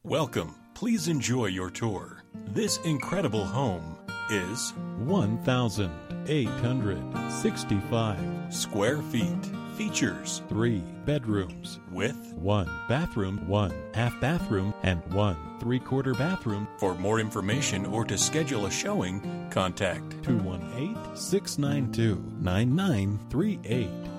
Welcome. Please enjoy your tour. This incredible home is 1,865 square feet. Features 3 bedrooms with 1 bathroom, 1 half bathroom, and 1 3/4 bathroom. For more information or to schedule a showing, contact 218-692-9938.